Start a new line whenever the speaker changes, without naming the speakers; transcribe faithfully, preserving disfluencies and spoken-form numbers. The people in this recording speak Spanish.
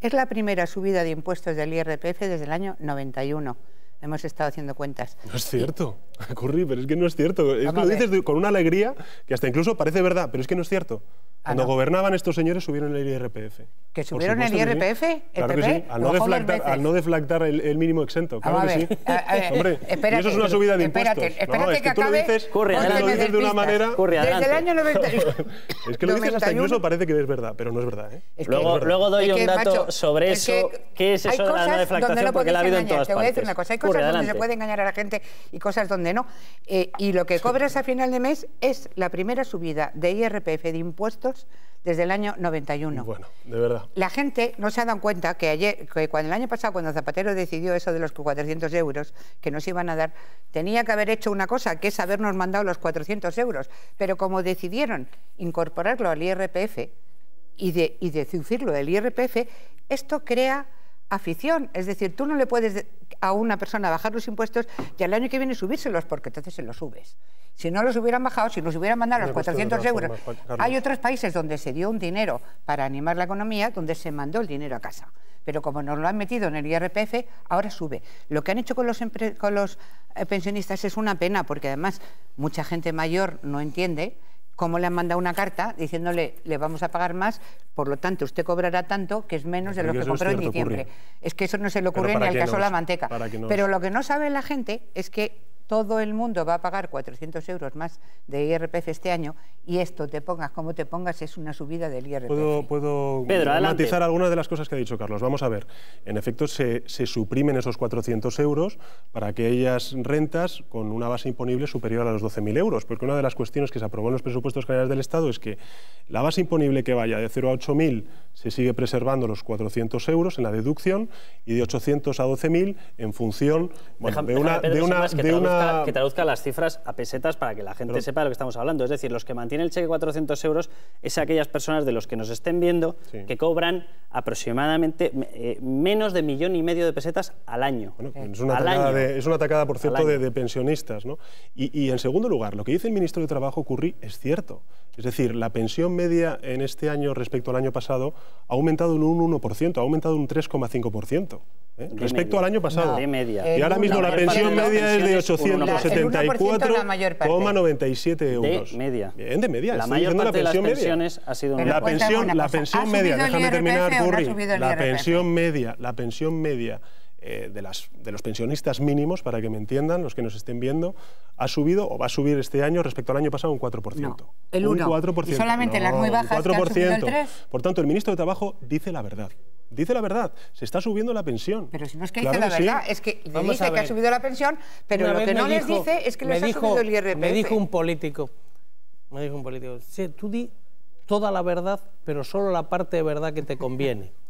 Es la primera subida de impuestos del I R P F desde el año noventa y uno. Hemos estado haciendo cuentas.
No es cierto, Curri, pero es que no es cierto. Es que lo dices de, con una alegría que hasta incluso parece verdad, pero es que no es cierto. Cuando ah, no. gobernaban estos señores subieron el I R P F.
¿Que subieron el I R P F?
Sí. ¿El claro P P? Que sí. Al no deflactar, al no deflactar el, el mínimo exento. Claro que sí. A, a ver, Hombre, espérate, y eso es una subida de impuestos.
Espérate, espérate
no, es
que,
que tú
acabe.
Lo dices, Curri, tú lo dices de una manera.
Curri, desde el año noventa y uno.
Es que lo dices hasta incluso parece que es verdad, pero no es verdad. ¿eh?
Es que, luego, es verdad. luego doy un dato sobre eso. ¿Qué es eso de la no deflactación? Porque la ha habido en todas partes.
Te voy a decir una cosa. Hay cosas donde se puede engañar a la gente y cosas donde no. Y lo que cobras a final de mes es la primera subida de I R P F de impuestos desde el año noventa y uno.
Bueno, de verdad.
La gente no se ha dado cuenta que ayer, que cuando el año pasado, cuando Zapatero decidió eso de los cuatrocientos euros que nos iban a dar, tenía que haber hecho una cosa, que es habernos mandado los cuatrocientos euros. Pero como decidieron incorporarlo al I R P F y, de, y deducirlo del I R P F, esto crea afición. Es decir, tú no le puedes a una persona bajar los impuestos y al año que viene subírselos, porque entonces se los subes. Si no los hubieran bajado, si nos hubieran mandado los cuatrocientos euros, hay otros países donde se dio un dinero para animar la economía, donde se mandó el dinero a casa. Pero como nos lo han metido en el I R P F, ahora sube. Lo que han hecho con los, con los eh, pensionistas es una pena, porque además mucha gente mayor no entiende cómo le han mandado una carta diciéndole le vamos a pagar más, por lo tanto usted cobrará tanto, que es menos de lo que compró en diciembre. Ocurre. Es que eso no se le ocurre ni al caso de la manteca. No Pero lo que no sabe la gente es que todo el mundo va a pagar cuatrocientos euros más de I R P F este año y esto, te pongas como te pongas, es una subida del I R P F.
Puedo, puedo Pedro, matizar algunas de las cosas que ha dicho Carlos. Vamos a ver. En efecto, se, se suprimen esos cuatrocientos euros para aquellas rentas con una base imponible superior a los doce mil euros, porque una de las cuestiones que se aprobó en los presupuestos generales del Estado es que la base imponible que vaya de cero a ocho mil se sigue preservando los cuatrocientos euros en la deducción y de ochocientos a doce mil en función bueno, déjame, de una...
Pedro,
de una,
que,
de
traduzca,
una...
que traduzca las cifras a pesetas para que la gente Pero... sepa de lo que estamos hablando. Es decir, los que mantienen el cheque cuatrocientos euros es aquellas personas de los que nos estén viendo sí. que cobran aproximadamente eh, menos de millón y medio de pesetas al año.
Bueno, es, una al año. De, es una atacada, por cierto, de, de pensionistas, ¿no? Y, y en segundo lugar, lo que dice el ministro de Trabajo, Curri, es cierto. Es decir, la pensión media en este año respecto al año pasado ha aumentado en un uno por ciento, ha aumentado un tres coma cinco por ciento. ¿eh? Respecto media. al año pasado.
No, de media.
Y ahora mismo la pensión media es de ochocientos setenta y cuatro coma noventa y siete euros.
De media.
Bien, de media.
La
Estoy
mayor parte
la
de las
media.
pensiones ha sido
la pensión, la pensión media, déjame terminar, Curri. La pensión media, la pensión media eh, de, las, de los pensionistas mínimos, para que me entiendan, los que nos estén viendo, ha subido o va a subir este año respecto al año pasado un cuatro por ciento.
No, el uno.
Un cuatro por ciento.
Y solamente
no,
las muy bajas
cuatro por ciento.
Que han subido el tres.
Por tanto, el ministro de Trabajo dice la verdad. Dice la verdad, se está subiendo la pensión.
Pero si no es que
claro
dice la
que
verdad,
sí.
es que le dice que ha subido la pensión, pero Una lo que no les dijo, dice es que les
dijo,
ha subido el I R P F.
Me dijo un político, me dijo un político, sí, tú di toda la verdad, pero solo la parte de verdad que te conviene.